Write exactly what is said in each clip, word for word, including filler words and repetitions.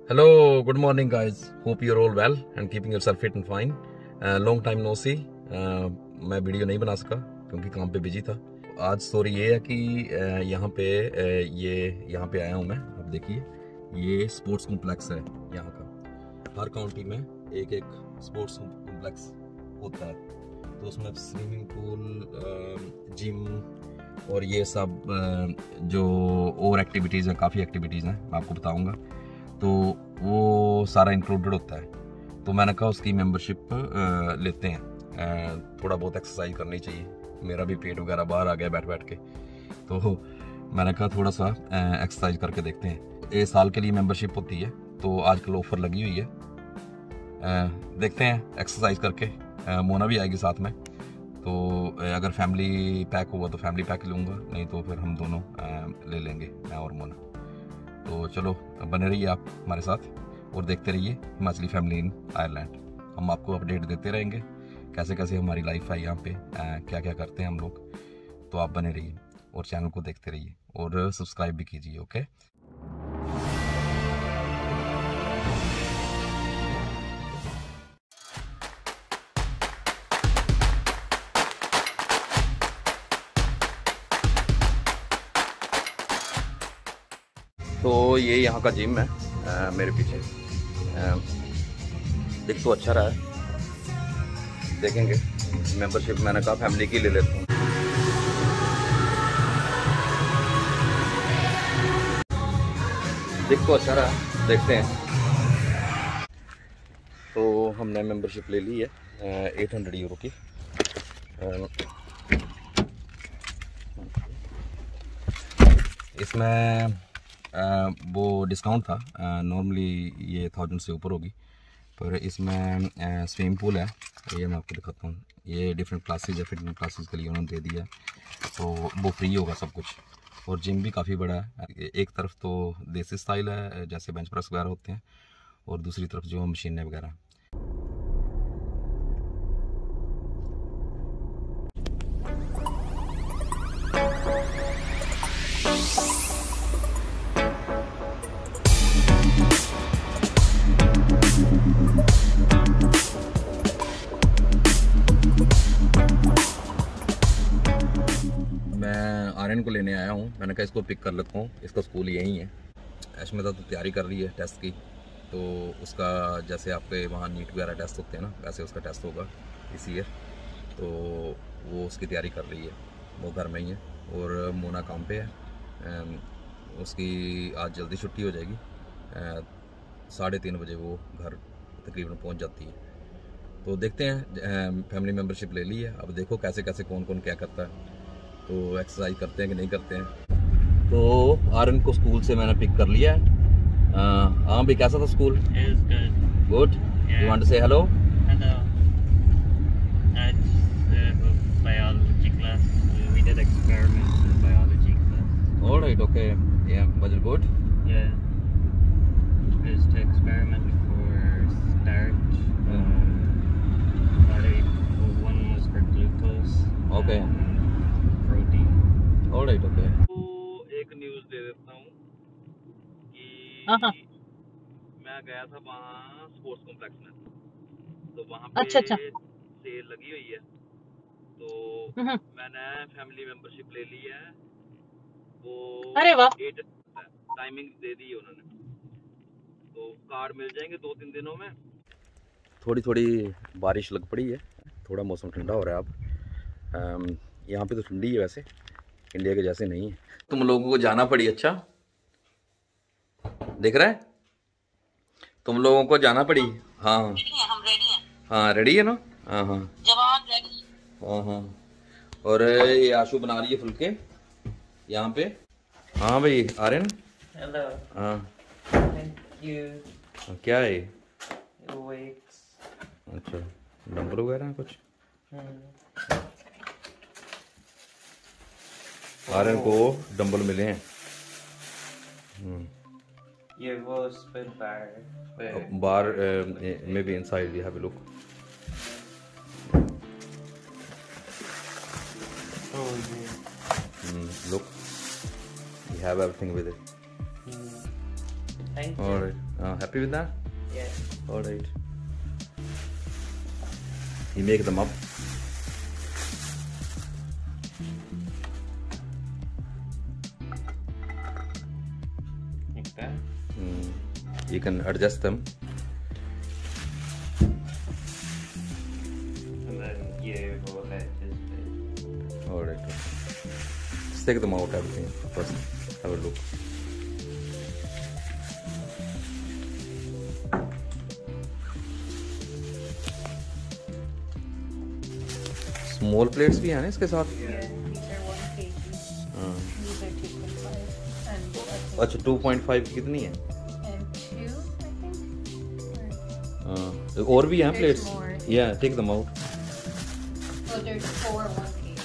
Hello, good morning guys. Hope you're all well and keeping yourself fit and fine. Uh, long time no see. Uh, मैं video नहीं बना सका क्योंकि काम पे बिजी था। आज स्टोरी ये है कि uh, यहाँ पे uh, ये यहाँ पे आया हूँ मैं। आप देखिए ये स्पोर्ट्स कॉम्प्लेक्स है यहाँ का। हर काउंटी में एक एक स्पोर्ट्स कॉम्प्लेक्स होता है, तो उसमें स्विमिंग पूल, जिम और ये सब uh, जो और एक्टिविटीज़ हैं, काफ़ी एक्टिविटीज़ हैं, मैं आपको बताऊँगा। तो वो सारा इंक्लूडेड होता है। तो मैंने कहा उसकी मेंबरशिप लेते हैं, आ, थोड़ा बहुत एक्सरसाइज करनी चाहिए। मेरा भी पेट वगैरह बाहर आ गया बैठ बैठ के, तो मैंने कहा थोड़ा सा एक्सरसाइज करके देखते हैं। एक साल के लिए मेंबरशिप होती है, तो आजकल ऑफर लगी हुई है। आ, देखते हैं एक्सरसाइज करके। आ, मोना भी आएगी साथ में, तो अगर फैमिली पैक हुआ तो फैमिली पैक लूँगा, नहीं तो फिर हम दोनों आ, ले लेंगे, मैं और मोना। तो चलो बने रहिए आप हमारे साथ और देखते रहिए हिमाचली फैमिली इन आयरलैंड। हम आपको अपडेट देते रहेंगे कैसे कैसे हमारी लाइफ है यहाँ पे, आ, क्या क्या करते हैं हम लोग। तो आप बने रहिए और चैनल को देखते रहिए और सब्सक्राइब भी कीजिए। ओके, तो ये यहाँ का जिम है आ, मेरे पीछे। आ, देख तो अच्छा रहा है, देखेंगे। मेंबरशिप मैंने कहा फैमिली की ले लेता हूँ। देख तो अच्छा रहा, देखते हैं। तो हमने मेंबरशिप ले ली है एट हंड्रेड यूरो की। इसमें Uh, वो डिस्काउंट था। नॉर्मली uh, ये थाउजेंड से ऊपर होगी, पर इसमें स्विमिंग पूल है। ये मैं आपको दिखाता हूँ। ये डिफरेंट क्लासेज है, फिटनेस क्लासेस के लिए उन्होंने दे दिया, तो वो फ्री होगा सब कुछ। और जिम भी काफ़ी बड़ा है। एक तरफ तो देसी स्टाइल है जैसे बेंच प्रेस वगैरह होते हैं, और दूसरी तरफ जो मशीनें वगैरह। आर्यन को लेने आया हूँ, मैंने कहा इसको पिक कर लेता हूँ, इसका स्कूल यहीं है। अश्मिता तो तैयारी कर रही है टेस्ट की, तो उसका जैसे आपके वहाँ नीट वगैरह टेस्ट होते हैं ना, वैसे उसका टेस्ट होगा इस ईयर। तो वो उसकी तैयारी कर रही है, वो घर में ही है। और मोना काम पे है, उसकी आज जल्दी छुट्टी हो जाएगी। साढ़े तीन बजे वो घर तकरीबन पहुँच जाती है। तो देखते हैं, फैमिली मेम्बरशिप ले ली है, अब देखो कैसे कैसे कौन कौन क्या करता है। तो एक्सरसाइज करते हैं कि नहीं करते हैं। तो आर्यन को स्कूल से मैंने पिक कर लिया है। हाँ भी, कैसा था school? Good. You want to say hello? Hello. आज biology class, we did experiments in biology class. Alright, okay, yeah was it good? Yeah, just experiment for starch. One was for glucose. Okay. Alright, okay. तो एक news दे देता हूँ कि हाँ मैं गया था वहाँ स्पोर्ट्स कॉम्प्लेक्स में, तो वहाँ पे अच्छा अच्छा सेल लगी हुई है। तो हम्म, मैंने फैमिली मेंबरशिप ले ली है। वो अरे वाह, एट टाइमिंग दे दी है उन्होंने, तो कार्ड मिल जाएंगे दो तीन दिनों में। थोड़ी थोड़ी बारिश लग पड़ी है, थोड़ा मौसम ठंडा हो रहा है अब। यहाँ पे तो ठंडी है, वैसे इंडिया के जैसे नहीं है। तुम लोगों को जाना पड़ी, अच्छा देख रहा है, तुम लोगों को जाना पड़ी। हाँ हम रेडी हैं। हाँ रेडी है ना? हाँ हाँ जवान रेडी। हाँ हाँ। और ये आशु बना रही है फुलके यहाँ पे। हाँ भाई आर्यन। हेलो। हाँ थैंक यू। क्या है? वेट्स। अच्छा, डंबल वगैरह कुछ। आर्यन को डंबल मिले हैं। ये वो स्पिन बार बार may be inside, we have a look. Oh yeah. Mm, look, we have everything with it. Mm. Thank you. All right. Uh, happy with that? Yeah. All right. You make them up. Like that. Mm. You can adjust them. And then you will let this bit. All right. Okay. Just take them out, everything first. Have a look. Small plates भी हैं ना इसके साथ? Yeah, these are one kg. हाँ. These are two point five. And I think अच्छा two point five कितनी है? and two, I think. Or- हाँ. और भी हैं There's plates? more. Yeah, take them out. Oh, there's four one kg.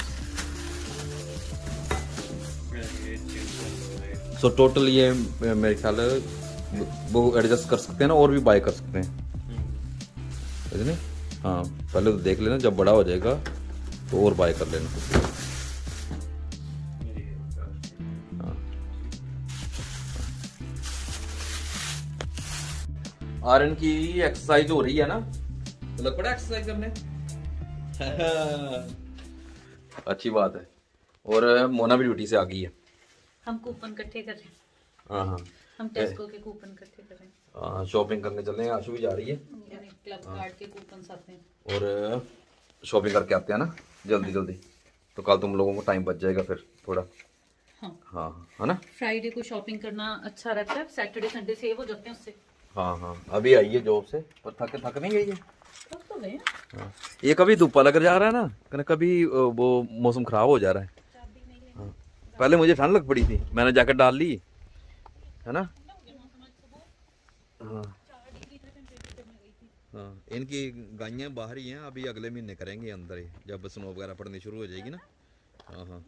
Really good. Two point five. So total ये मेरे ख्याल है वो एडजस्ट कर सकते हैं ना, और भी बाय कर सकते हैं, समझ नहीं? हाँ, पहले तो देख लेना, जब बड़ा हो जाएगा तो और बाय कर लेना। हाँ। आर्यन की एक्सरसाइज हो रही है ना, तो लग पड़ा एक्सरसाइज करने। अच्छी बात है। और मोना भी ड्यूटी से आ गई है। हम कूपन इकट्ठे कर रहे हैं। हाँ हाँ, हम टेस्को के कूपन इकट्ठे कर रहे हैं। शॉपिंग करने चल रहे हैं, आशु भी जा रही है यानी क्लब कार्ड के कूपन आते हैं। और शॉपिंग करके आते हैं ना जल्दी जल्दी, तो कल तुम लोगों को टाइम बच जाएगा फिर थोड़ा। हाँ हाँ है ना, फ्राइडे को शॉपिंग करना अच्छा रहता है, सैटरडे संडे सेव हो जाते हैं उससे। हाँ हाँ, अभी आई है जॉब से, पर थक थक नहीं गई है। तब तो गए। हाँ। ये कभी धूपा लग जा रहा है ना, कभी वो मौसम खराब हो जा रहा है। हाँ। पहले मुझे ठंड लग पड़ी थी, मैंने जैकेट डाल ली है ना। हाँ हाँ, इनकी गायें बाहर ही हैं, अभी अगले महीने करेंगे अंदर ही, जब स्नो वगैरह पड़नी शुरू हो जाएगी ना। हाँ हाँ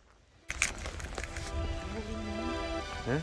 हैं?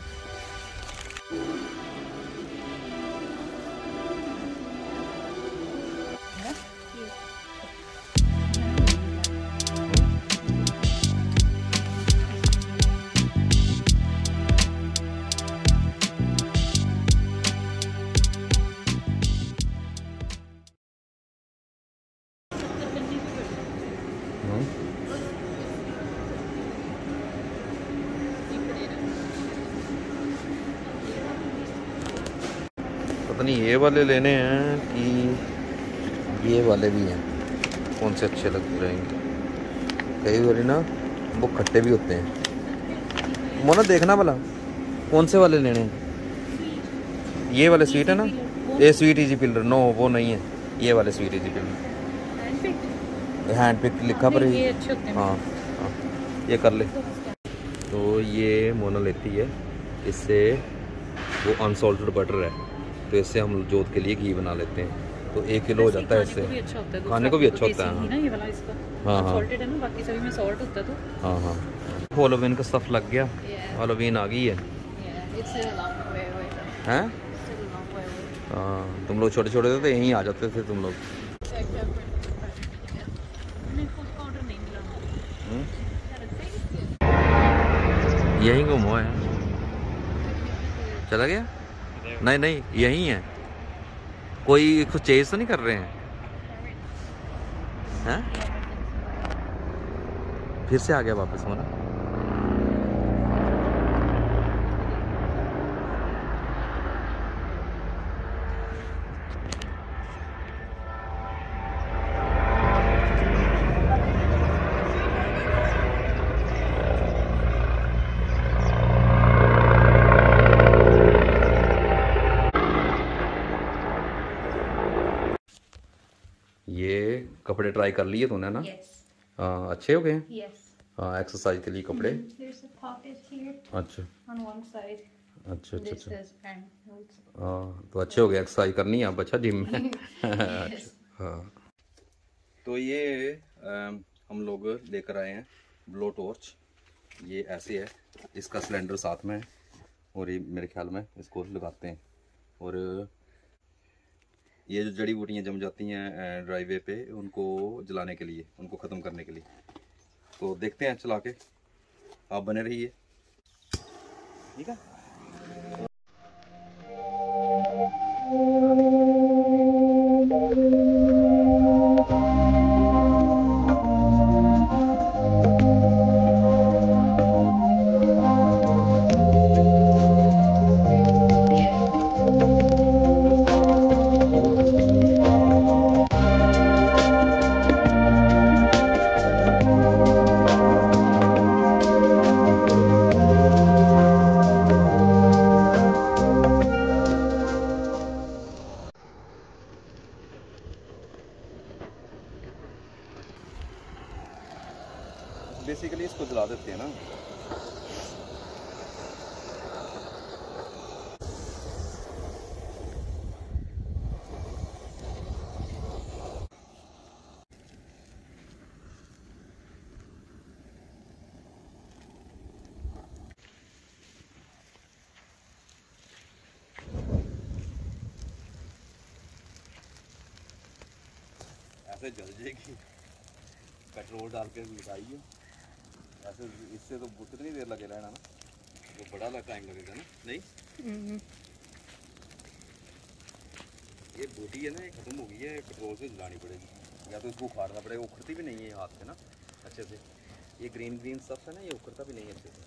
पता नहीं ये वाले लेने हैं कि ये वाले भी हैं, कौन से अच्छे लग रहेंगे। कई बार ना वो खट्टे भी होते हैं। मोना देखना भला कौन से वाले लेने हैं। ये वाले स्वीट है ना, ये स्वीट इजी पिलर, नो वो नहीं है, ये वाले sweet easy pillar hand pick लिखा पर ये अच्छे होते हैं। हाँ हाँ, ये कर ले। तो ये मोना लेती है, इससे वो अनसॉल्टेड बटर है, तो इससे हम जोत के लिए घी बना लेते हैं, तो एक किलो हो जाता है इससे। खाने को भी अच्छा होता है, ना ये वाला इसका। हाँ हाँ सॉल्टेड है ना, बाकी सभी में सॉल्ट होता है। तो हाँ हाँ, हेलोवीन का स्टफ लग गया, हेलोवीन आ गई है हैं। हाँ, तुम लोग छोटे छोटे थे तो यहीं आ जाते थे तुम लोग। यहीं घूमो है, चला गया? नहीं नहीं, यहीं है, कोई कुछ चेंज तो नहीं कर रहे हैं हैं? फिर से आ गया वापस होना। ये कपड़े ट्राई कर लिए तूने ना? Yes. हाँ, अच्छे हो गए हैं। Yes. हाँ, एक्सरसाइज के लिए कपड़े। There's a pocket here अच्छा on one side. अच्छा अच्छा This अच्छा, is pants. हाँ तो अच्छे हो गए, एक्सरसाइज करनी है अब अच्छा जिम में। Yes. हाँ, तो ये अम, हम लोग लेकर आए हैं ब्लो टॉर्च। ये ऐसे है, इसका सिलेंडर साथ में है, और ये मेरे ख्याल में इसको लगाते हैं, और ये जो जड़ी बूटियाँ जम जाती हैं ड्राईवे पे, उनको जलाने के लिए, उनको ख़त्म करने के लिए। तो देखते हैं चला के, आप बने रहिए, ठीक है। से जल जाएगी। पेट्रोल डाल के लगाइए, ऐसे इससे तो कितनी देर लगे रहना ना, वो बड़ा टाइम लगेगा ना। नहीं ये बोटी है ना, ये खत्म हो गई है, पेट्रोल से जलानी पड़ेगी, या तो इसको उखाड़ना पड़ेगा। उखड़ती भी नहीं है हाथ से ना अच्छे से, ये ग्रीन ग्रीन सब है ना, ये उखड़ता भी नहीं है अच्छे से।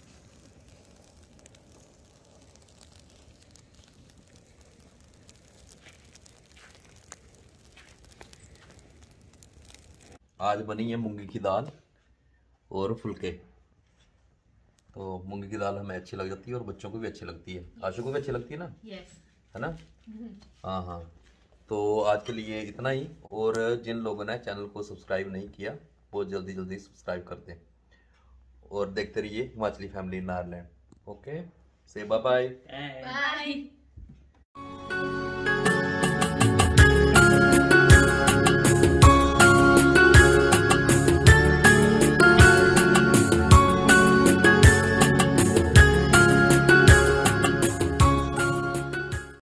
आज बनी है मूंगी की दाल और फुलके। तो मूंगी की दाल हमें अच्छी लग जाती है और बच्चों को भी अच्छी लगती है, आशु को भी अच्छी लगती है ना। यस है ना। हाँ हाँ, तो आज के लिए इतना ही। और जिन लोगों ने चैनल को सब्सक्राइब नहीं किया वो जल्दी जल्दी सब्सक्राइब कर दें और देखते रहिए Himachali family in Ireland. Okay, say bye bye. Bye.